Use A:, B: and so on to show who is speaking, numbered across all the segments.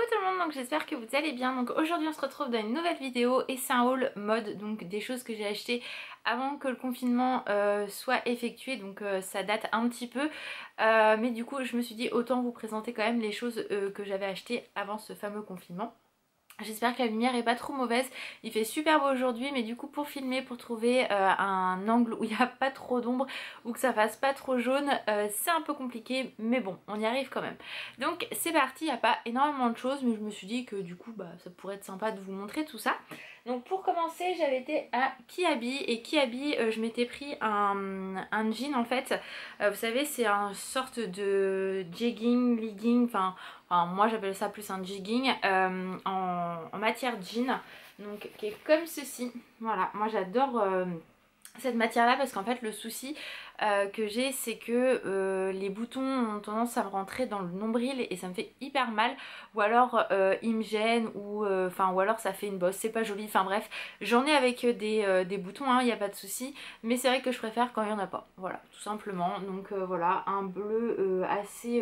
A: tout le monde, donc j'espère que vous allez bien. Donc aujourd'hui on se retrouve dans une nouvelle vidéo et c'est un haul mode, donc des choses que j'ai achetées avant que le confinement soit effectué, donc ça date un petit peu, mais du coup je me suis dit autant vous présenter quand même les choses que j'avais achetées avant ce fameux confinement. J'espère que la lumière est pas trop mauvaise, il fait super beau aujourd'hui, mais du coup pour filmer, pour trouver un angle où il n'y a pas trop d'ombre ou que ça fasse pas trop jaune, c'est un peu compliqué, mais bon, on y arrive quand même. Donc c'est parti, il n'y a pas énormément de choses, mais je me suis dit que du coup ça pourrait être sympa de vous montrer tout ça. Donc pour commencer, j'avais été à Kiabi, et Kiabi, je m'étais pris un jean en fait. Vous savez, c'est une sorte de jegging, legging, enfin moi j'appelle ça plus un jegging en matière jean, donc qui est comme ceci. Voilà, moi j'adore cette matière là parce qu'en fait le souci que j'ai, c'est que les boutons ont tendance à me rentrer dans le nombril et ça me fait hyper mal, ou alors ils me gênent, ou alors ça fait une bosse, c'est pas joli, enfin bref, j'en ai avec des boutons, hein, y a pas de souci, mais c'est vrai que je préfère quand il y en a pas, voilà, tout simplement. Donc voilà, un bleu assez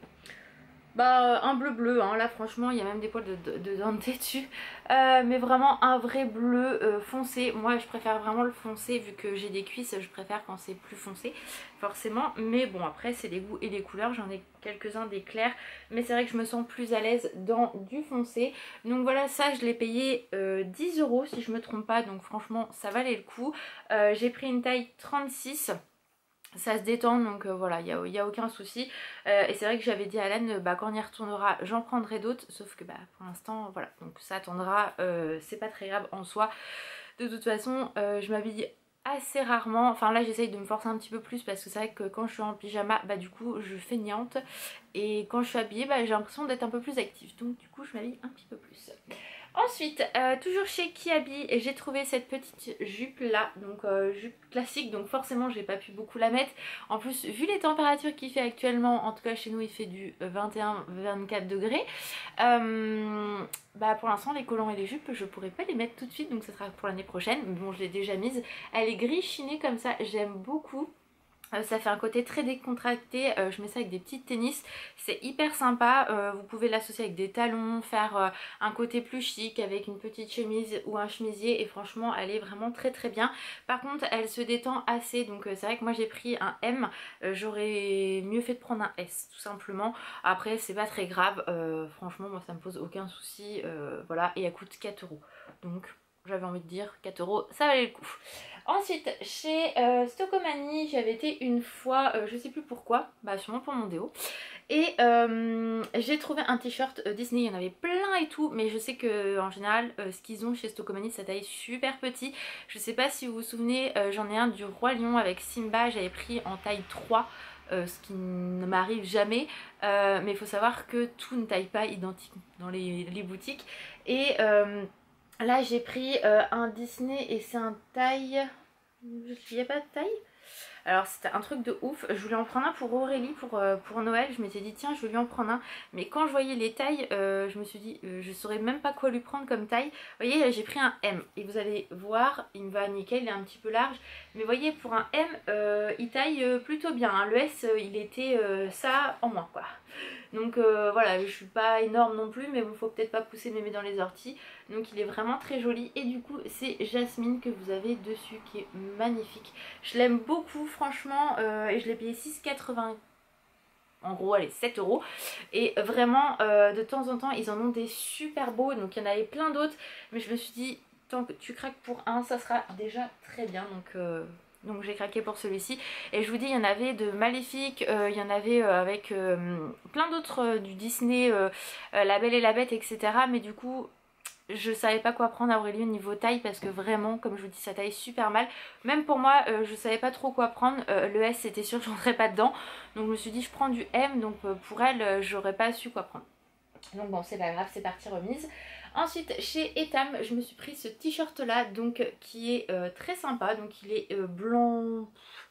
A: un bleu hein. Là franchement il y a même des poils de dentée dessus, mais vraiment un vrai bleu foncé. Moi je préfère vraiment le foncé, vu que j'ai des cuisses, je préfère quand c'est plus foncé forcément, mais bon après c'est les goûts et les couleurs, j'en ai quelques-uns des clairs, mais c'est vrai que je me sens plus à l'aise dans du foncé. Donc voilà, ça je l'ai payé 10 € si je me trompe pas, donc franchement ça valait le coup. J'ai pris une taille 36, ça se détend, donc voilà, il y a aucun souci. Et c'est vrai que j'avais dit à Alan, quand on y retournera j'en prendrai d'autres, sauf que pour l'instant voilà, donc ça attendra, c'est pas très grave en soi. De toute façon je m'habille assez rarement, enfin là j'essaye de me forcer un petit peu plus, parce que c'est vrai que quand je suis en pyjama du coup je feignante, et quand je suis habillée j'ai l'impression d'être un peu plus active, donc du coup je m'habille un petit peu plus. Ensuite, toujours chez Kiabi, j'ai trouvé cette petite jupe là, donc jupe classique, donc forcément j'ai pas pu beaucoup la mettre. En plus, vu les températures qu'il fait actuellement, en tout cas chez nous il fait du 21-24 degrés, pour l'instant les collants et les jupes je pourrais pas les mettre tout de suite, donc ça sera pour l'année prochaine. Mais bon, je l'ai déjà mise, elle est gris chiné comme ça, j'aime beaucoup. Ça fait un côté très décontracté, je mets ça avec des petites tennis, c'est hyper sympa. Vous pouvez l'associer avec des talons, faire un côté plus chic avec une petite chemise ou un chemisier, et franchement elle est vraiment très très bien. Par contre elle se détend assez, donc c'est vrai que moi j'ai pris un M, j'aurais mieux fait de prendre un S tout simplement. Après c'est pas très grave, franchement moi ça me pose aucun souci, voilà, et elle coûte 4 €, donc j'avais envie de dire 4 € ça valait le coup. Ensuite chez Stocomanie, j'avais été une fois, je sais plus pourquoi, sûrement pour mon déo, et j'ai trouvé un t-shirt Disney. Il y en avait plein et tout, mais je sais que en général ce qu'ils ont chez Stocomanie ça taille super petit. Je sais pas si vous vous souvenez, j'en ai un du Roi Lion avec Simba, j'avais pris en taille 3. Ce qui ne m'arrive jamais, mais il faut savoir que tout ne taille pas identique dans les boutiques, et là j'ai pris un Disney et c'est un taille... Il n'y a pas de taille. Alors c'était un truc de ouf, je voulais en prendre un pour Aurélie pour Noël, je m'étais dit tiens je vais lui en prendre un, mais quand je voyais les tailles je me suis dit je saurais même pas quoi lui prendre comme taille. Vous voyez, j'ai pris un M, et vous allez voir il me va nickel, il est un petit peu large, mais vous voyez pour un M il taille plutôt bien, hein. Le S il était ça en moins quoi. Donc voilà, je suis pas énorme non plus, mais bon, faut peut-être pas pousser mémé dans les orties. Donc il est vraiment très joli, et du coup c'est Jasmine que vous avez dessus qui est magnifique. Je l'aime beaucoup franchement, et je l'ai payé 6,80 €. En gros allez 7 €, et vraiment de temps en temps ils en ont des super beaux, donc il y en avait plein d'autres, mais je me suis dit tant que tu craques pour un ça sera déjà très bien, donc j'ai craqué pour celui-ci. Et je vous dis, il y en avait de Maléfique, il y en avait avec plein d'autres du Disney, La Belle et la Bête, etc. Mais du coup, je savais pas quoi prendre à Aurélie au niveau taille, parce que vraiment, comme je vous dis, ça taille super mal. Même pour moi, je savais pas trop quoi prendre. Le S, c'était sûr que j'entrais pas dedans. Donc je me suis dit, je prends du M, donc pour elle, j'aurais pas su quoi prendre. Donc bon, c'est pas grave, c'est parti remise. Ensuite chez Etam, je me suis pris ce t-shirt là, donc qui est très sympa. Donc il est blanc,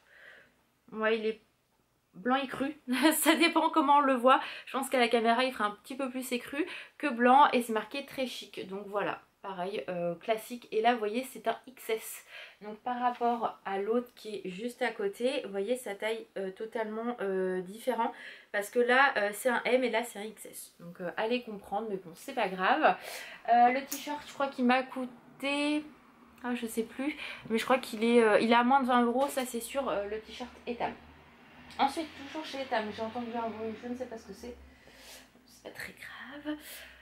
A: ouais il est blanc écru, ça dépend comment on le voit. Je pense qu'à la caméra il fera un petit peu plus écru que blanc, et c'est marqué très chic, donc voilà. pareil, classique. Et là vous voyez c'est un XS. Donc par rapport à l'autre qui est juste à côté, vous voyez sa taille totalement différent. Parce que là c'est un M et là c'est un XS. Donc allez comprendre, mais bon c'est pas grave. Le t-shirt je crois qu'il m'a coûté... Ah, je sais plus, mais je crois qu'il est, il est à moins de 20 €, ça c'est sûr, le t-shirt Etam. Ensuite, toujours chez Etam, j'ai entendu un bruit, je ne sais pas ce que c'est pas très grave.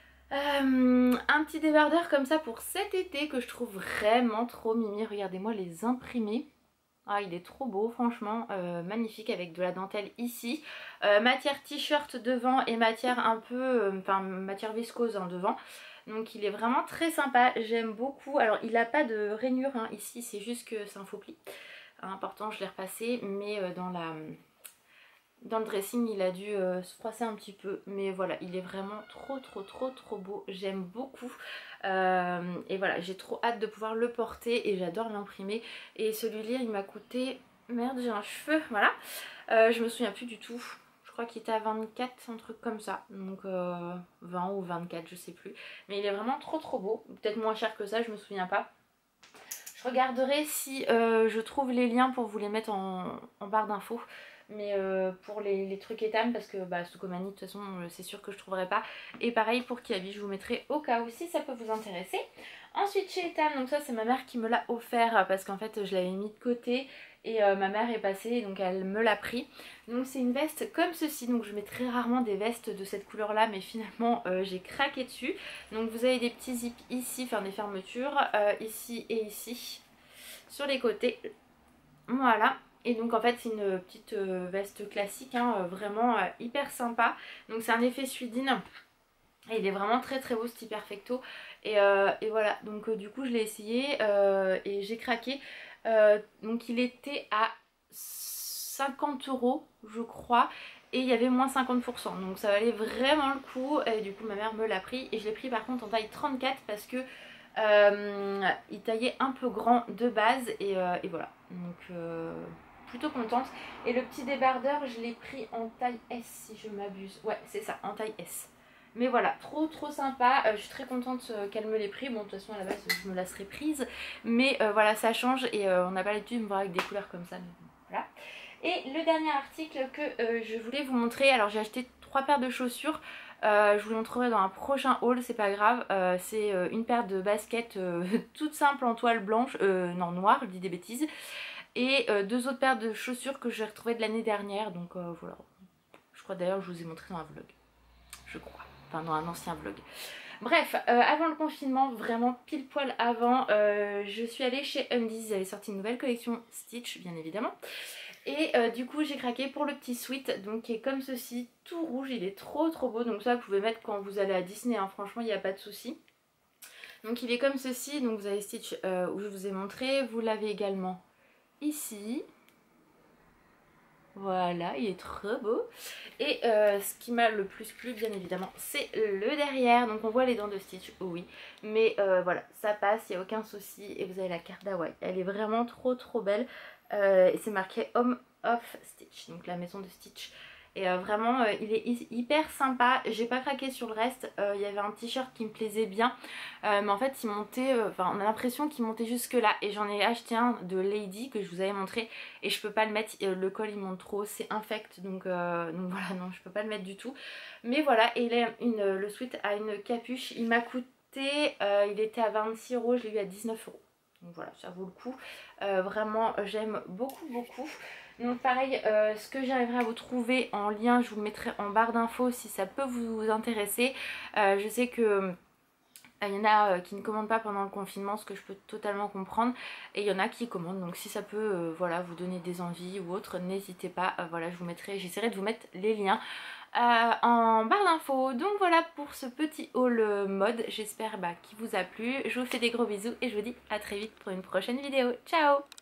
A: Un petit débardeur comme ça pour cet été que je trouve vraiment trop mimi. Regardez-moi les imprimés. Ah, il est trop beau, franchement, magnifique avec de la dentelle ici. Matière t-shirt devant et matière un peu, enfin matière viscose hein, devant. Donc il est vraiment très sympa, j'aime beaucoup. Alors il n'a pas de rainure hein, ici, c'est juste que c'est un faux pli. Important, je l'ai repassé, mais dans le dressing il a dû se froisser un petit peu. Mais voilà, il est vraiment trop beau, j'aime beaucoup. Et voilà, j'ai trop hâte de pouvoir le porter et j'adore l'imprimer. Et celui-là il m'a coûté... Merde, j'ai un cheveu, voilà. Je me souviens plus du tout. Je crois qu'il était à 24, un truc comme ça. Donc 20 ou 24, je sais plus. Mais il est vraiment trop beau. Peut-être moins cher que ça, je me souviens pas. Je regarderai si je trouve les liens pour vous les mettre en barre d'infos. Mais pour les trucs Etam, parce que bah, Sukomani, de toute façon, c'est sûr que je trouverai pas. Et pareil pour Kiabi, je vous mettrai au cas où si ça peut vous intéresser. Ensuite chez Etam, donc ça c'est ma mère qui me l'a offert parce qu'en fait je l'avais mis de côté. Et ma mère est passée donc elle me l'a pris. Donc c'est une veste comme ceci. Donc je mets très rarement des vestes de cette couleur là, mais finalement j'ai craqué dessus. Donc vous avez des petits zips ici, enfin des fermetures ici et ici sur les côtés. Voilà. Et donc en fait c'est une petite veste classique hein, vraiment hyper sympa. Donc c'est un effet suidine. Et il est vraiment très beau ce petit perfecto. Et voilà, donc du coup je l'ai essayé et j'ai craqué. Donc il était à 50 € je crois. Et il y avait moins 50%. Donc ça valait vraiment le coup. Et du coup ma mère me l'a pris. Et je l'ai pris par contre en taille 34 parce que il taillait un peu grand de base. Et voilà. Donc plutôt contente. Et le petit débardeur je l'ai pris en taille S si je m'abuse. Ouais c'est ça, en taille S. Mais voilà, trop sympa, je suis très contente qu'elle me l'ait pris. Bon de toute façon à la base je me la serais prise. Mais voilà ça change et on n'a pas l'habitude de me voir avec des couleurs comme ça. Mais bon, voilà. Et le dernier article que je voulais vous montrer, alors j'ai acheté 3 paires de chaussures. Je vous les montrerai dans un prochain haul, c'est pas grave. C'est une paire de baskets toute simple en toile blanche, non noire, je dis des bêtises. Et 2 autres paires de chaussures que j'ai retrouvées de l'année dernière. Donc voilà, je crois d'ailleurs que je vous ai montré dans un vlog, je crois. Enfin dans un ancien vlog. Bref, avant le confinement, vraiment pile poil avant, je suis allée chez Undies. Ils avaient sorti une nouvelle collection Stitch, bien évidemment. Et du coup j'ai craqué pour le petit sweat, donc qui est comme ceci, tout rouge, il est trop beau. Donc ça vous pouvez mettre quand vous allez à Disney, hein, franchement il n'y a pas de souci. Donc il est comme ceci, donc vous avez Stitch où je vous ai montré, vous l'avez également ici. Voilà, il est trop beau. Et ce qui m'a le plus plu bien évidemment c'est le derrière. Donc on voit les dents de Stitch, oh oui. Mais voilà, ça passe, il n'y a aucun souci. Et vous avez la carte d'Hawaï, elle est vraiment trop belle. Et c'est marqué Home of Stitch, donc la maison de Stitch. Et vraiment il est hyper sympa. J'ai pas craqué sur le reste. Il y avait un t-shirt qui me plaisait bien, mais en fait il montait, enfin on a l'impression qu'il montait jusque là. Et j'en ai acheté un de Lady que je vous avais montré et je peux pas le mettre, le col il monte trop, c'est infect. Donc voilà, non je peux pas le mettre du tout. Mais voilà, et le sweat a une capuche. Il m'a coûté, il était à 26 €, je l'ai eu à 19 €. Donc voilà, ça vaut le coup. Vraiment j'aime beaucoup. Donc pareil, ce que j'arriverai à vous trouver en lien, je vous le mettrai en barre d'infos si ça peut vous intéresser. Je sais que il y en a qui ne commandent pas pendant le confinement, ce que je peux totalement comprendre. Et il y en a qui commandent, donc si ça peut voilà, vous donner des envies ou autre, n'hésitez pas. Voilà, je vous mettrai, j'essaierai de vous mettre les liens en barre d'infos. Donc voilà pour ce petit haul mode, j'espère qu'il vous a plu. Je vous fais des gros bisous et je vous dis à très vite pour une prochaine vidéo. Ciao!